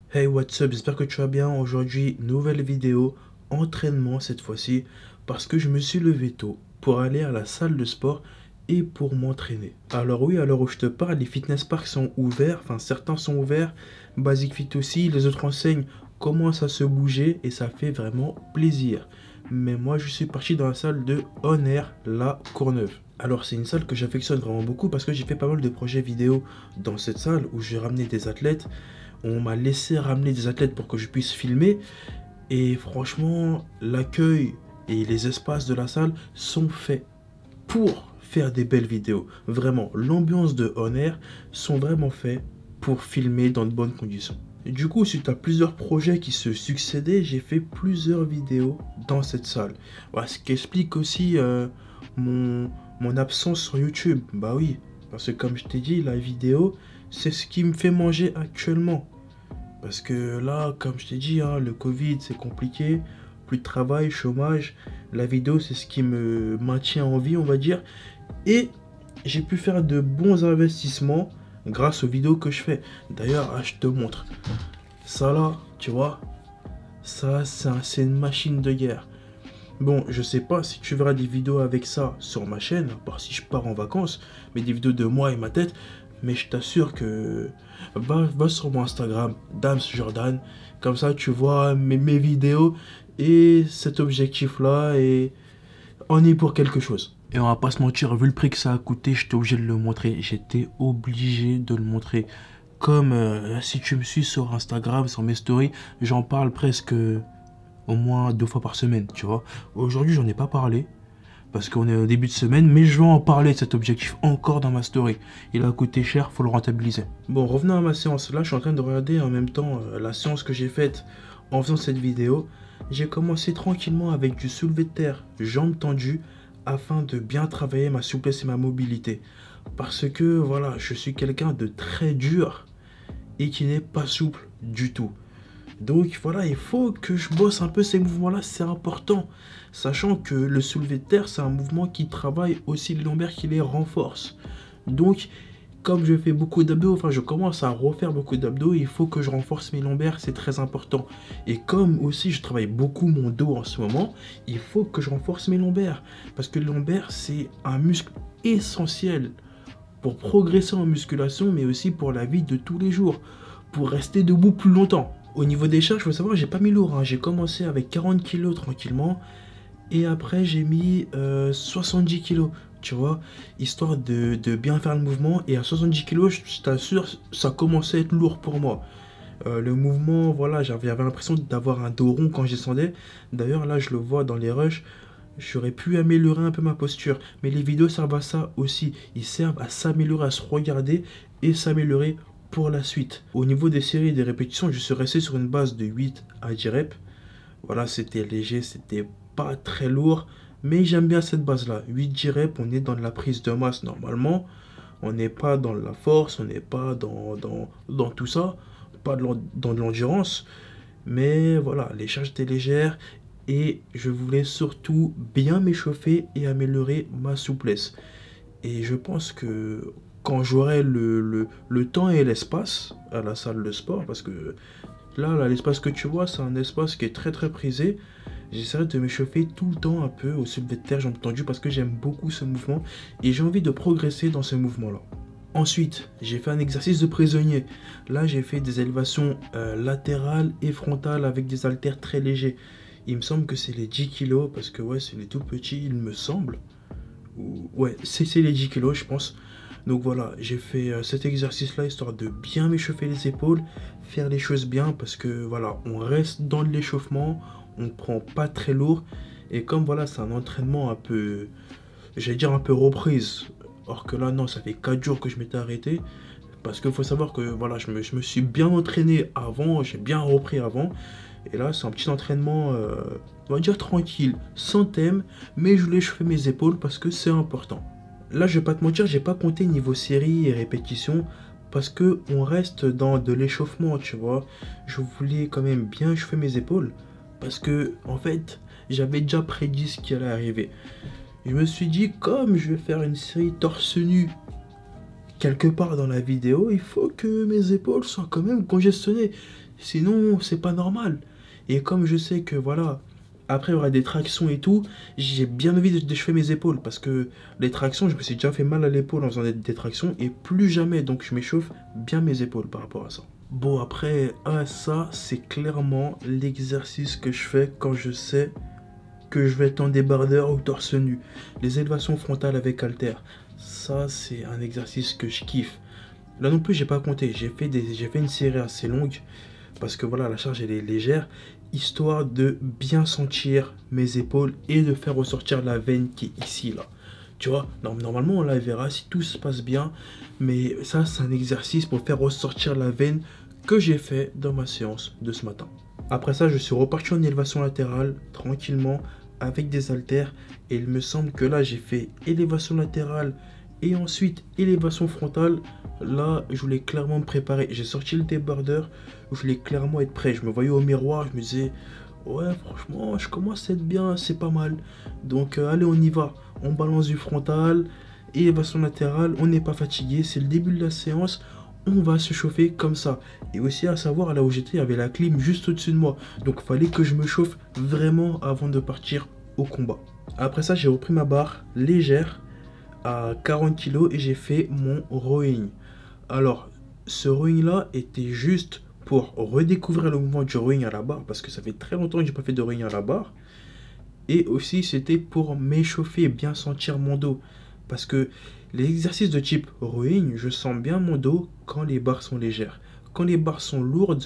Hey, what's up? J'espère que tu vas bien. Aujourd'hui, nouvelle vidéo, entraînement cette fois-ci, parce que je me suis levé tôt pour aller à la salle de sport et pour m'entraîner. Alors oui, à l'heure où je te parle, les fitness parks sont ouverts, enfin certains sont ouverts, Basic Fit aussi, les autres enseignes commencent à se bouger et ça fait vraiment plaisir. Mais moi, je suis parti dans la salle de On Air, La Courneuve. Alors c'est une salle que j'affectionne vraiment beaucoup parce que j'ai fait pas mal de projets vidéo dans cette salle où j'ai ramené des athlètes. On m'a laissé ramener des athlètes pour que je puisse filmer. Et franchement, l'accueil et les espaces de la salle sont faits pour faire des belles vidéos. Vraiment, l'ambiance de On Air sont vraiment faits pour filmer dans de bonnes conditions. Et du coup, suite à plusieurs projets qui se succédaient, j'ai fait plusieurs vidéos dans cette salle. Voilà, ce qui explique aussi mon, mon absence sur YouTube. Bah oui, parce que comme je t'ai dit, la vidéo, c'est ce qui me fait manger actuellement. Parce que là, comme je t'ai dit, hein, le Covid, c'est compliqué. Plus de travail, chômage. La vidéo, c'est ce qui me maintient en vie, on va dire. Et j'ai pu faire de bons investissements grâce aux vidéos que je fais. D'ailleurs, je te montre. Ça là, tu vois, ça, c'est une machine de guerre. Bon, je sais pas si tu verras des vidéos avec ça sur ma chaîne, à part si je pars en vacances, mais des vidéos de moi et ma tête. Mais je t'assure que va sur mon Instagram, Dams Jordan, comme ça tu vois mes vidéos et cet objectif-là et on y est pour quelque chose. Et on va pas se mentir, vu le prix que ça a coûté, j'étais obligé de le montrer. J'étais obligé de le montrer. Comme si tu me suis sur Instagram, sur mes stories, j'en parle presque au moins 2 fois par semaine, tu vois. Aujourd'hui, j'en ai pas parlé parce qu'on est au début de semaine, mais je vais en parler de cet objectif encore dans ma story. Il a coûté cher, faut le rentabiliser. Bon, revenons à ma séance. Là, je suis en train de regarder en même temps la séance que j'ai faite en faisant cette vidéo. J'ai commencé tranquillement avec du soulevé de terre, jambes tendues, afin de bien travailler ma souplesse et ma mobilité. Parce que, voilà, je suis quelqu'un de très dur et qui n'est pas souple du tout. Donc voilà, il faut que je bosse un peu ces mouvements-là, c'est important. Sachant que le soulevé de terre, c'est un mouvement qui travaille aussi les lombaires, qui les renforce. Donc, comme je fais beaucoup d'abdos, enfin je commence à refaire beaucoup d'abdos, il faut que je renforce mes lombaires, c'est très important. Et comme aussi je travaille beaucoup mon dos en ce moment, il faut que je renforce mes lombaires. Parce que les lombaires, c'est un muscle essentiel pour progresser en musculation, mais aussi pour la vie de tous les jours, pour rester debout plus longtemps. Au niveau des charges, il faut savoir, j'ai pas mis lourd, hein. J'ai commencé avec 40 kg tranquillement, et après j'ai mis 70 kg, tu vois, histoire de bien faire le mouvement. Et à 70 kg, je t'assure, ça commençait à être lourd pour moi. Le mouvement, voilà, j'avais l'impression d'avoir un dos rond quand je descendais. D'ailleurs, là, je le vois dans les rushs. J'aurais pu améliorer un peu ma posture. Mais les vidéos servent à ça aussi. Ils servent à s'améliorer, à se regarder et s'améliorer pour la suite. Au niveau des séries et des répétitions, je suis resté sur une base de 8 à 10 reps. Voilà, c'était léger, c'était pas très lourd. Mais j'aime bien cette base-là. 8-10 reps, on est dans de la prise de masse normalement. On n'est pas dans la force, on n'est pas dans tout ça. Pas dans de l'endurance. Mais voilà, les charges étaient légères et je voulais surtout bien m'échauffer et améliorer ma souplesse. Et je pense que quand j'aurai le temps et l'espace à la salle de sport, parce que là l'espace que tu vois, c'est un espace qui est très très prisé, j'essaierai de m'échauffer tout le temps un peu au soulevé de terre, jambes tendues, parce que j'aime beaucoup ce mouvement et j'ai envie de progresser dans ce mouvement-là. Ensuite, j'ai fait un exercice de prisonnier. Là, j'ai fait des élévations latérales et frontales avec des haltères très légers. Il me semble que c'est les 10 kilos, parce que ouais, c'est les tout petits, il me semble. Ouais, c'est les 10 kilos, je pense. Donc voilà, j'ai fait cet exercice-là, histoire de bien m'échauffer les épaules, faire les choses bien, parce que voilà, on reste dans l'échauffement, on ne prend pas très lourd. Et comme voilà, c'est un entraînement un peu, j'allais dire un peu reprise. Or que là, non, ça fait 4 jours que je m'étais arrêté. Parce qu'il faut savoir que voilà, je me suis bien entraîné avant, j'ai bien repris avant. Et là, c'est un petit entraînement, on va dire tranquille, sans thème. Mais je voulais chauffer mes épaules parce que c'est important. Là, je vais pas te mentir, j'ai pas compté niveau série et répétition. Parce que on reste dans de l'échauffement, tu vois. Je voulais quand même bien chauffer mes épaules. Parce que, en fait, j'avais déjà prédit ce qui allait arriver. Je me suis dit, comme je vais faire une série torse nu quelque part dans la vidéo, il faut que mes épaules soient quand même congestionnées. Sinon, c'est pas normal. Et comme je sais que voilà, après il y aura des tractions et tout, j'ai bien envie d'échauffer mes épaules parce que les tractions, je me suis déjà fait mal à l'épaule en faisant des tractions et plus jamais. Donc je m'échauffe bien mes épaules par rapport à ça. Bon, après, ça, c'est clairement l'exercice que je fais quand je sais que je vais être en débardeur ou torse nu. Les élévations frontales avec halter, ça, c'est un exercice que je kiffe. Là non plus, j'ai pas compté. J'ai fait une série assez longue parce que voilà, la charge elle est légère, histoire de bien sentir mes épaules et de faire ressortir la veine qui est ici là. Tu vois, normalement on la verra si tout se passe bien, mais ça c'est un exercice pour faire ressortir la veine que j'ai fait dans ma séance de ce matin. Après ça, je suis reparti en élévation latérale tranquillement avec des haltères et il me semble que là j'ai fait élévation latérale et ensuite élévation frontale. Là, je voulais clairement me préparer. J'ai sorti le débardeur, je voulais clairement être prêt. Je me voyais au miroir, je me disais, ouais, franchement, je commence à être bien, c'est pas mal. Donc, allez, on y va. On balance du frontal, élévation latérale, on n'est pas fatigué, c'est le début de la séance. On va se chauffer comme ça. Et aussi à savoir, là où j'étais, il y avait la clim juste au-dessus de moi. Donc, il fallait que je me chauffe vraiment avant de partir au combat. Après ça, j'ai repris ma barre légère à 40 kg et j'ai fait mon rowing. Alors, ce rowing là était juste pour redécouvrir le mouvement du rowing à la barre parce que ça fait très longtemps que j'ai pas fait de rowing à la barre. Et aussi c'était pour m'échauffer et bien sentir mon dos. Parce que les exercices de type rowing, je sens bien mon dos quand les barres sont légères. Quand les barres sont lourdes,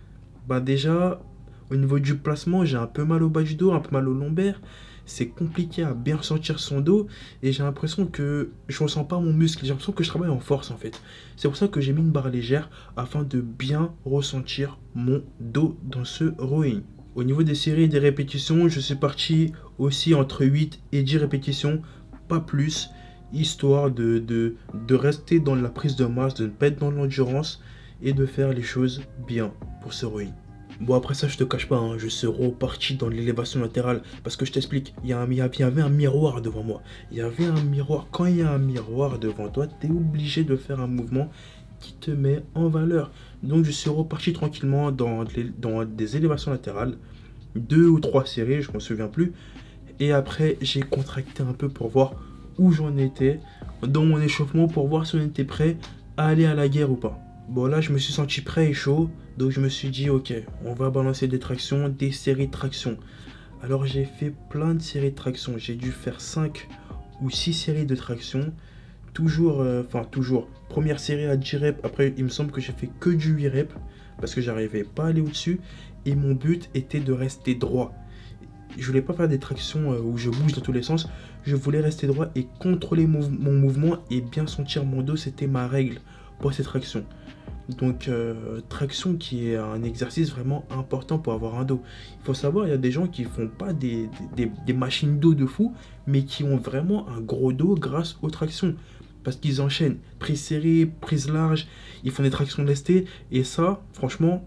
bah déjà au niveau du placement, j'ai un peu mal au bas du dos, un peu mal au lombaire. C'est compliqué à bien ressentir son dos et j'ai l'impression que je ne ressens pas mon muscle. J'ai l'impression que je travaille en force en fait. C'est pour ça que j'ai mis une barre légère afin de bien ressentir mon dos dans ce rowing. Au niveau des séries et des répétitions, je suis parti aussi entre 8 et 10 répétitions, pas plus, histoire de rester dans la prise de masse, de ne pas être dans l'endurance et de faire les choses bien pour ce rowing. Bon, après ça, je te cache pas, hein, je suis reparti dans l'élévation latérale. Parce que je t'explique, il y avait un miroir devant moi. Il y avait un miroir. Quand il y a un miroir devant toi, tu es obligé de faire un mouvement qui te met en valeur. Donc, je suis reparti tranquillement dans des élévations latérales. 2 ou 3 séries, je ne m'en souviens plus. Et après, j'ai contracté un peu pour voir où j'en étais dans mon échauffement, pour voir si on était prêt à aller à la guerre ou pas. Bon, là, je me suis senti prêt et chaud. Donc, je me suis dit, ok, on va balancer des tractions, des séries de tractions. Alors, j'ai fait plein de séries de tractions. J'ai dû faire 5 ou 6 séries de tractions. Toujours. Première série à 10 reps. Après, il me semble que j'ai fait que du 8 reps. Parce que j'arrivais pas à aller au-dessus. Et mon but était de rester droit. Je voulais pas faire des tractions où je bouge dans tous les sens. Je voulais rester droit et contrôler mon mouvement et bien sentir mon dos. C'était ma règle pour ces tractions. Donc, traction qui est un exercice vraiment important pour avoir un dos. Il faut savoir, il y a des gens qui font pas des machines dos de fou, mais qui ont vraiment un gros dos grâce aux tractions. Parce qu'ils enchaînent prise serrée, prise large, ils font des tractions lestées, et ça, franchement,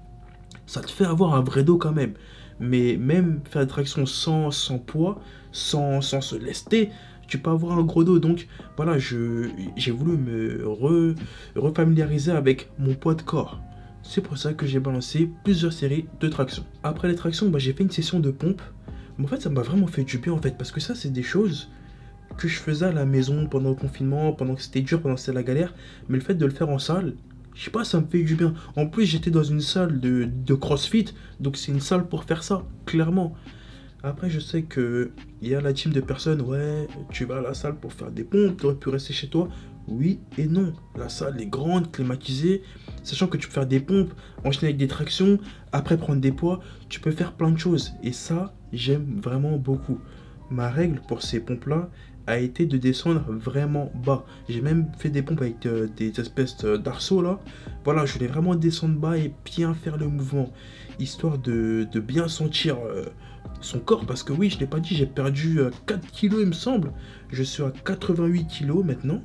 ça te fait avoir un vrai dos quand même. Mais même faire des tractions sans poids, sans se lester, tu peux avoir un gros dos. Donc voilà, j'ai voulu me refamiliariser avec mon poids de corps. C'est pour ça que j'ai balancé plusieurs séries de tractions. Après les tractions, bah, j'ai fait une session de pompe. Mais en fait, ça m'a vraiment fait du bien en fait. Parce que ça, c'est des choses que je faisais à la maison pendant le confinement, pendant que c'était dur, pendant que c'était la galère. Mais le fait de le faire en salle, je sais pas, ça me fait du bien. En plus, j'étais dans une salle de CrossFit. Donc c'est une salle pour faire ça, clairement. Après, je sais que il y a la team de personnes, ouais, tu vas à la salle pour faire des pompes, tu aurais pu rester chez toi. Oui et non. La salle est grande, climatisée, sachant que tu peux faire des pompes, enchaîner avec des tractions, après prendre des poids, tu peux faire plein de choses. Et ça, j'aime vraiment beaucoup. Ma règle pour ces pompes-là a été de descendre vraiment bas. J'ai même fait des pompes avec des espèces d'arceaux là. Voilà, je voulais vraiment descendre bas et bien faire le mouvement, histoire de bien sentir son corps. Parce que oui, je ne l'ai pas dit, j'ai perdu 4 kilos il me semble. Je suis à 88 kilos maintenant.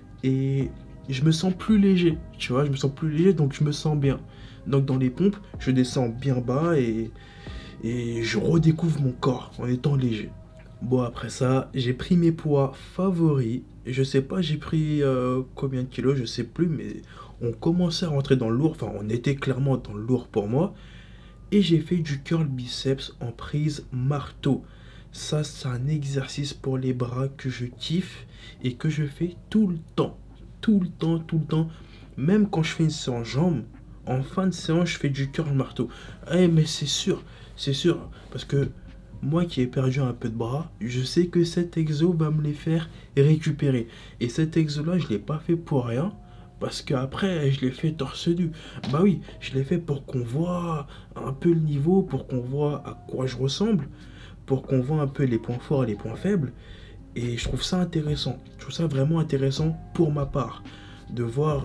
Et je me sens plus léger, tu vois, je me sens plus léger, donc je me sens bien. Donc dans les pompes, je descends bien bas et je redécouvre mon corps en étant léger. Bon, après ça, j'ai pris mes poids favoris. Je sais pas, j'ai pris combien de kilos, je sais plus, mais on commençait à rentrer dans le lourd, enfin on était clairement dans le lourd pour moi. Et j'ai fait du curl biceps en prise marteau. Ça, c'est un exercice pour les bras que je kiffe et que je fais tout le temps. Tout le temps, tout le temps. Même quand je fais une séance jambes, en fin de séance, je fais du curl marteau. Eh, mais c'est sûr, parce que moi qui ai perdu un peu de bras, je sais que cet exo va me les faire récupérer. Et cet exo-là, je ne l'ai pas fait pour rien. Parce qu'après, je l'ai fait torse nu. Bah oui, je l'ai fait pour qu'on voit un peu le niveau, pour qu'on voit à quoi je ressemble, pour qu'on voit un peu les points forts et les points faibles. Et je trouve ça intéressant. Je trouve ça vraiment intéressant pour ma part. De voir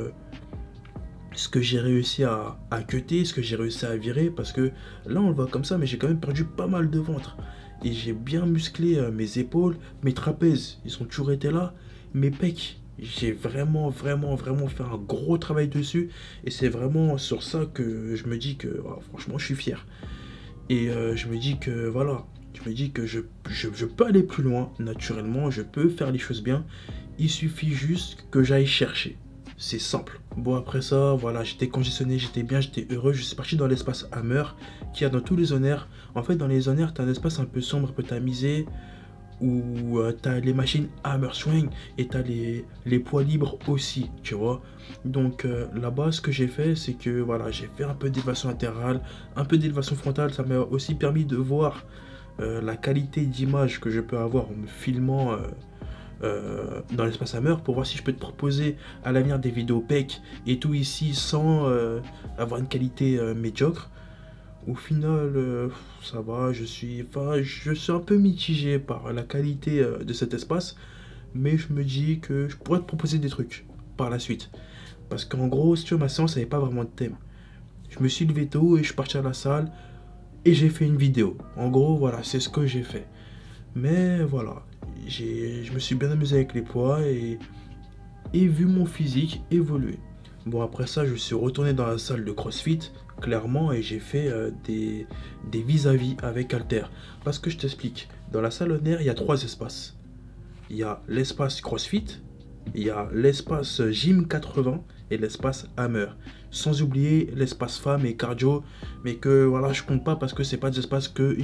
ce que j'ai réussi à cutter, ce que j'ai réussi à virer. Parce que là, on le voit comme ça, mais j'ai quand même perdu pas mal de ventre. Et j'ai bien musclé mes épaules, mes trapèzes. Ils ont toujours été là. Mes pecs. J'ai vraiment fait un gros travail dessus. Et c'est vraiment sur ça que je me dis que franchement je suis fier. Et je me dis que voilà, je me dis que je peux aller plus loin naturellement. Je peux faire les choses bien. Il suffit juste que j'aille chercher. C'est simple. Bon, après ça, voilà, j'étais congestionné, j'étais bien, j'étais heureux. Je suis parti dans l'espace Hammer qu'il y a dans tous les zonaires. En fait, dans les zonaires, tu as un espace un peu sombre, un peu tamisé, où tu as les machines Hammer Swing et tu as les poids libres aussi, tu vois. Donc là-bas, ce que j'ai fait, c'est que voilà, j'ai fait un peu d'élévation latérale, un peu d'élévation frontale. Ça m'a aussi permis de voir la qualité d'image que je peux avoir en me filmant dans l'espace Hammer, pour voir si je peux te proposer à l'avenir des vidéos PEC et tout ici sans avoir une qualité médiocre. Au final, ça va, je suis un peu mitigé par la qualité de cet espace, mais je me dis que je pourrais te proposer des trucs par la suite. Parce qu'en gros, si tu veux, ma séance n'avait pas vraiment de thème. Je me suis levé tôt et je suis parti à la salle et j'ai fait une vidéo. En gros, voilà, c'est ce que j'ai fait. Mais voilà, je me suis bien amusé avec les poids et vu mon physique évoluer. Bon, après ça, je suis retourné dans la salle de CrossFit, clairement, et j'ai fait des vis-à-vis avec halter. Parce que je t'explique, dans la salle honneur, il y a 3 espaces. Il y a l'espace CrossFit, il y a l'espace Gym 80 et l'espace Hammer. Sans oublier l'espace femmes et cardio, mais que voilà, je compte pas parce que c'est pas des espaces que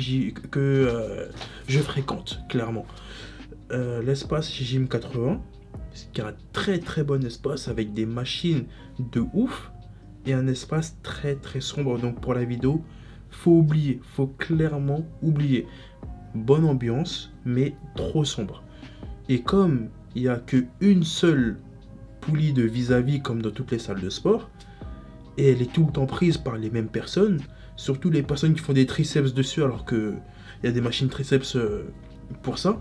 je fréquente, clairement. L'espace Gym 80, qui est un très bon espace avec des machines de ouf et un espace très sombre. Donc pour la vidéo, faut clairement oublier. Bonne ambiance, mais trop sombre. Et comme il n'y a qu'une seule poulie de vis-à-vis comme dans toutes les salles de sport, et elle est tout le temps prise par les mêmes personnes, surtout les personnes qui font des triceps dessus alors qu'il y a des machines triceps pour ça,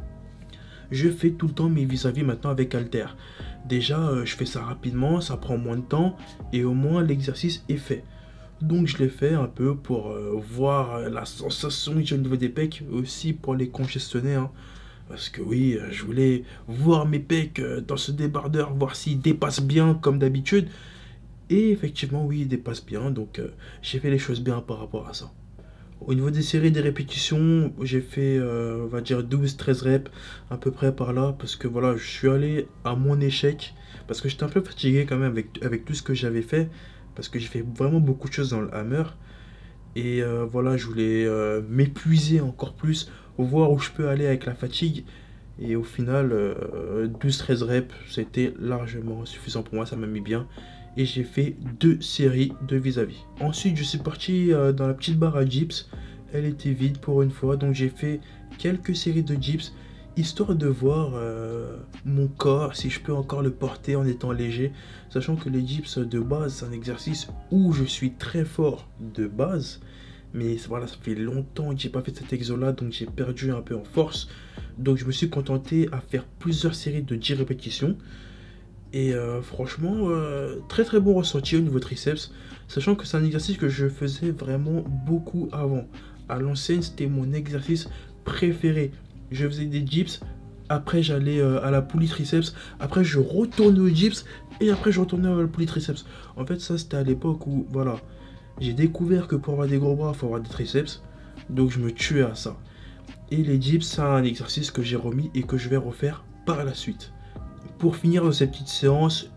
je fais tout le temps mes vis-à-vis maintenant avec halter. Déjà, je fais ça rapidement, ça prend moins de temps et au moins l'exercice est fait. Donc je l'ai fait un peu pour voir la sensation que j'ai au niveau des pecs, aussi pour les congestionner. Hein. Parce que oui, je voulais voir mes pecs dans ce débardeur, voir s'ils dépassent bien comme d'habitude. Et effectivement, oui, ils dépassent bien, donc j'ai fait les choses bien par rapport à ça. Au niveau des séries, des répétitions, j'ai fait, on va dire 12-13 reps, à peu près par là, parce que voilà, je suis allé à mon échec, parce que j'étais un peu fatigué quand même avec tout ce que j'avais fait, parce que j'ai fait vraiment beaucoup de choses dans le Hammer, et voilà, je voulais m'épuiser encore plus, voir où je peux aller avec la fatigue, et au final, 12-13 reps, c'était largement suffisant pour moi, ça m'a mis bien. Et j'ai fait 2 séries de vis-à-vis. Ensuite, je suis parti dans la petite barre à dips. Elle était vide pour une fois. Donc, j'ai fait quelques séries de dips, histoire de voir mon corps, si je peux encore le porter en étant léger. Sachant que les dips de base, c'est un exercice où je suis très fort de base. Mais voilà, ça fait longtemps que j'ai pas fait cet exo-là, donc j'ai perdu un peu en force. Donc, je me suis contenté à faire plusieurs séries de 10 répétitions. Et franchement, très bon ressenti au niveau triceps, sachant que c'est un exercice que je faisais vraiment beaucoup avant. À l'ancienne, c'était mon exercice préféré. Je faisais des dips, après j'allais à la poulie triceps, après je retournais aux dips, et après je retournais à la poulie triceps. En fait, ça c'était à l'époque où, voilà, j'ai découvert que pour avoir des gros bras, il faut avoir des triceps, donc je me tuais à ça. Et les dips, c'est un exercice que j'ai remis et que je vais refaire par la suite. Pour finir cette petite séance,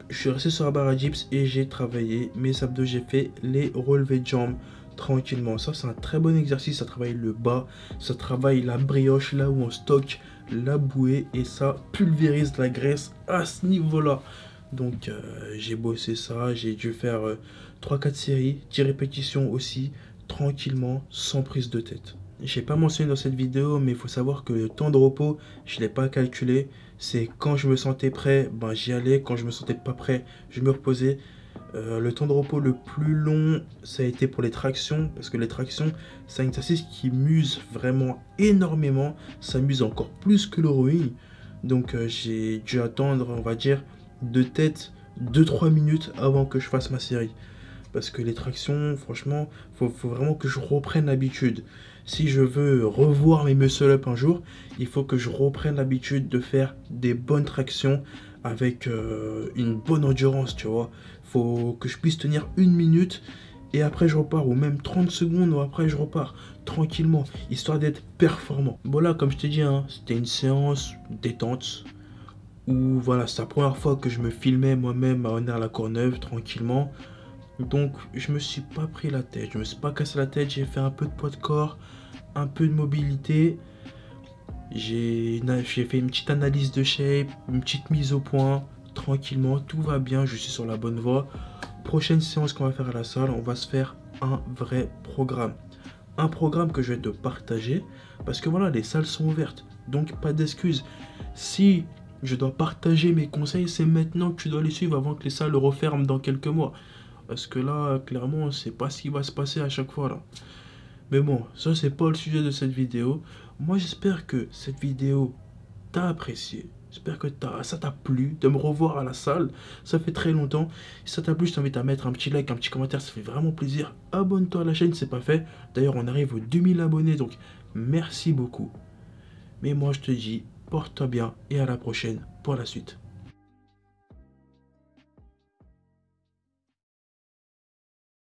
je suis resté sur la barre à dips et j'ai travaillé mes abdos. J'ai fait les relevés de jambes tranquillement. Ça, c'est un très bon exercice. Ça travaille le bas, ça travaille la brioche, là où on stocke la bouée, et ça pulvérise la graisse à ce niveau-là. Donc, j'ai bossé ça. J'ai dû faire 3-4 séries, 10 répétitions aussi, tranquillement, sans prise de tête. J'ai pas mentionné dans cette vidéo, mais il faut savoir que le temps de repos, je l'ai pas calculé. C'est quand je me sentais prêt, ben j'y allais. Quand je me sentais pas prêt, je me reposais. Le temps de repos le plus long, ça a été pour les tractions, parce que les tractions, c'est un exercice qui m'use vraiment énormément. Ça m'use encore plus que le rowing. Donc j'ai dû attendre, on va dire, de tête 2-3 minutes avant que je fasse ma série. Parce que les tractions, franchement, faut vraiment que je reprenne l'habitude. Si je veux revoir mes muscle-up un jour, il faut que je reprenne l'habitude de faire des bonnes tractions avec une bonne endurance, tu vois. Faut que je puisse tenir 1 minute et après je repars, ou même 30 secondes, ou après je repars tranquillement, histoire d'être performant. Bon là, comme je t'ai dit, hein, c'était une séance détente, où voilà, c'est la première fois que je me filmais moi-même à Honnet-la-Courneuve tranquillement. Donc je me suis pas pris la tête, je me suis pas cassé la tête, j'ai fait un peu de poids de corps, un peu de mobilité. J'ai fait une petite analyse de shape, une petite mise au point, tranquillement, tout va bien, je suis sur la bonne voie. Prochaine séance qu'on va faire à la salle, on va se faire un vrai programme. Un programme que je vais te partager, parce que voilà, les salles sont ouvertes, donc pas d'excuses. Si je dois partager mes conseils, c'est maintenant que tu dois les suivre avant que les salles referment dans quelques mois. Parce que là, clairement, on sait pas ce qui va se passer à chaque fois là. Mais bon, ça c'est pas le sujet de cette vidéo. Moi j'espère que cette vidéo t'a apprécié. J'espère que ça t'a plu de me revoir à la salle. Ça fait très longtemps. Si ça t'a plu, je t'invite à mettre un petit like, un petit commentaire. Ça fait vraiment plaisir. Abonne-toi à la chaîne si c'est pas fait. D'ailleurs, on arrive aux 2000 abonnés. Donc, merci beaucoup. Mais moi, je te dis, porte-toi bien et à la prochaine pour la suite.